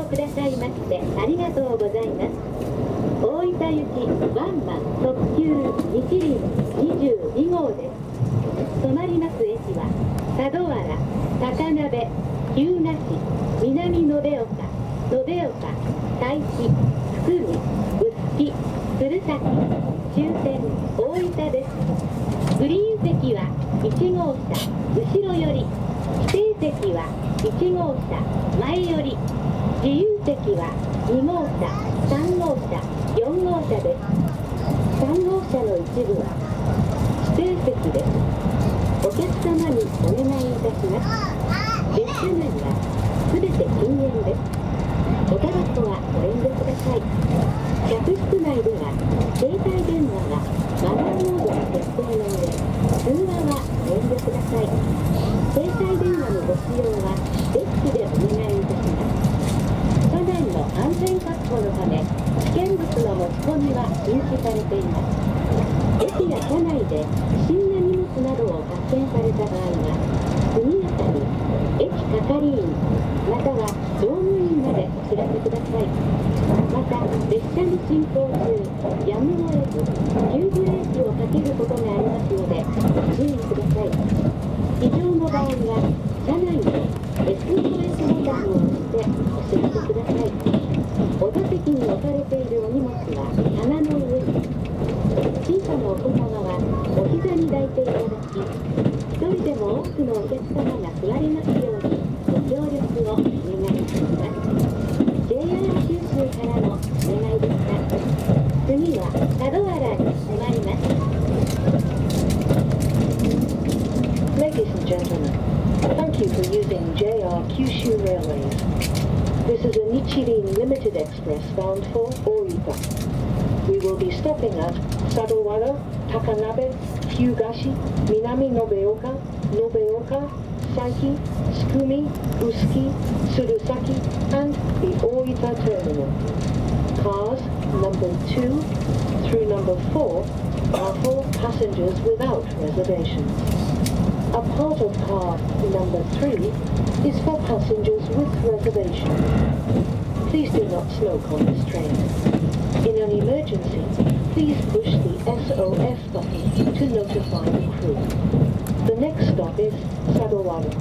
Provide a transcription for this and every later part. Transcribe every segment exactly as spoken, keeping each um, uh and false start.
乗くださいましてありがとうございます。大分行きワンマン特急日輪にじゅうに号です。止まります駅は佐渡原、高鍋、日向市、南延岡、延岡、佐伯、福見、臼杵、鶴崎、終点大分です。グリーン席はいち号車後ろより、指定席はいち号車前より、自由席はに号車、さん号車、よん号車です。さん号車の一部は指定席です。お客様にお願いいたします。列車内はすべて禁煙です。おタバコはご遠慮ください。客室内では携帯電話がマナーモードに設定の上、通話はご遠慮ください。携帯電話のご使用はデスクでお願いいたします。車内の安全確保のため危険物の持ち込みは禁止されています。駅や車内で不審な荷物などを発見された場合は速やかに駅係員または乗務員までお知らせください。また列車の進行中やむを得ず急ブレーキをかけることがありますので注意ください。非常の場合は車内で エスオーエス ボタンを押してお知らせください。お座席に置かれているお荷物は棚の上に、小さなお子様はお膝に抱いていただき、一人でも多くのお客様が座りますようにご協力をお願いします。 ジェイアール 九州からのお願いでした。次は佐渡原に迫ります。 Ladies and gentlemen, thank you for using J R Kyushu Railways. This is a Nichirin Limited Express bound for Oita. We will be stopping at Sadowara, Takanabe, Hyugashi, Minami Nobeoka, Nobeoka, Saiki, Tsukumi, Usuki, Tsurusaki, and the Oita Terminal. Cars number two through number four are for passengers without reservations. A part of car number three is for passengers with reservations. Please do not smoke on this train. In an emergency, please push the S O S button to notify the crew. The next stop is Sadowara.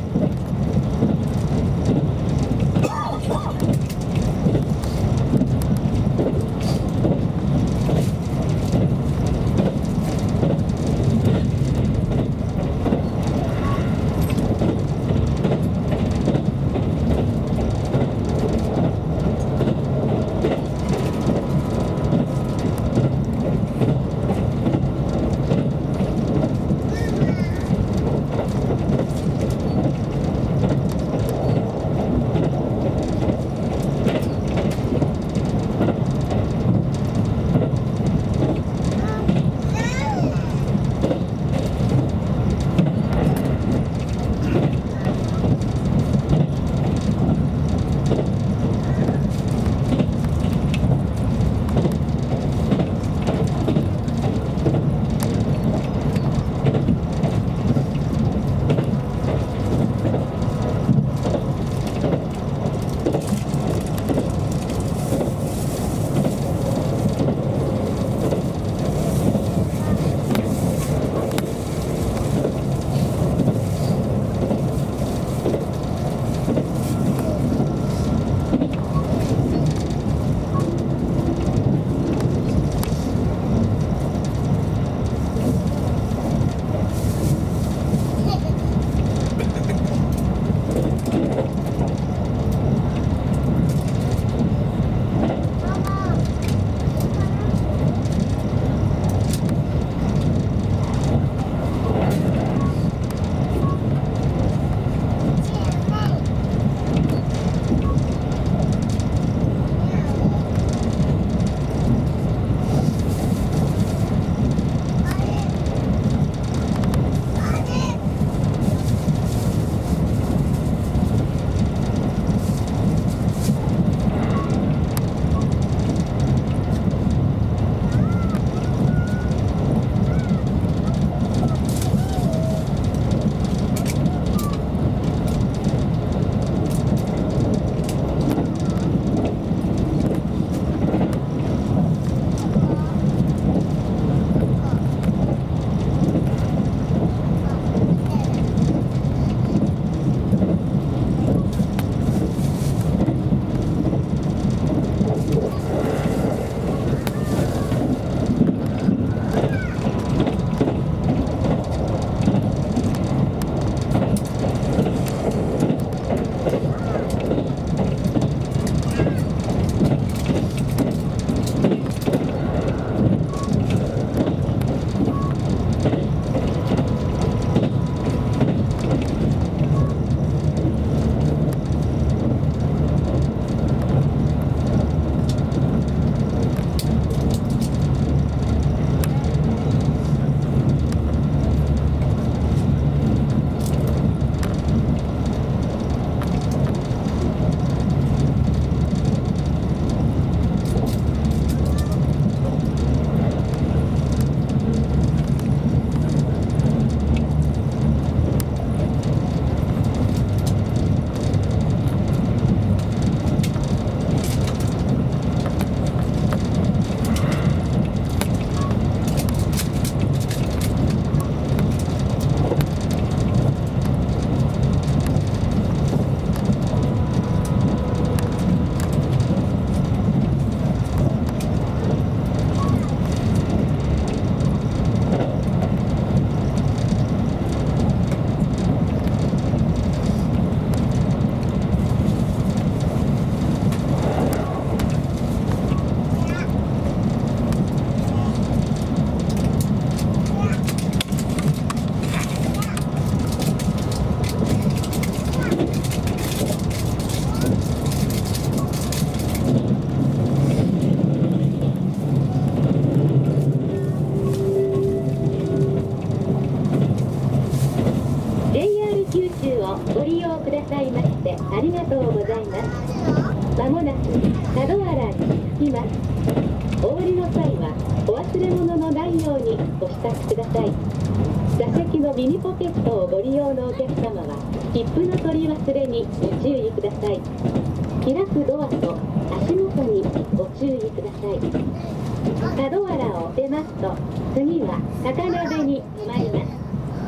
九をご利用くださいましてありがとうございます。まもなく佐渡原に着きます。お降りの際はお忘れ物のないようにご支度ください。座席のミニポケットをご利用のお客様は切符の取り忘れにご注意ください。開くドアと足元にご注意ください。佐渡原を出ますと次は高鍋に止まります。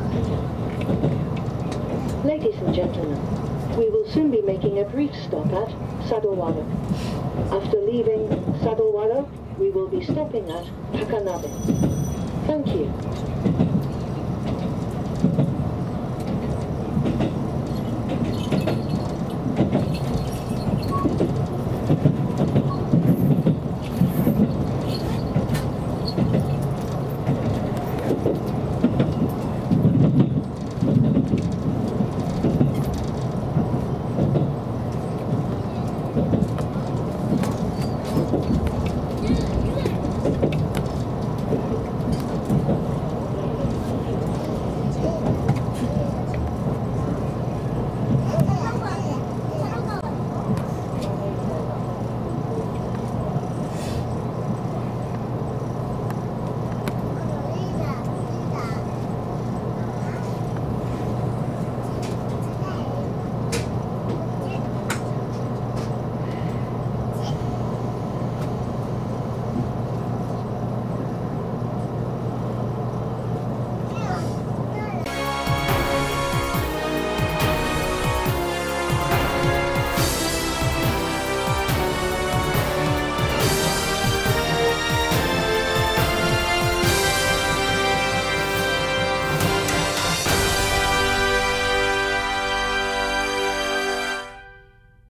Ladies and gentlemen, we will soon be making a brief stop at Sadowara. After leaving Sadowara, we will be stopping at Takanabe. Thank you.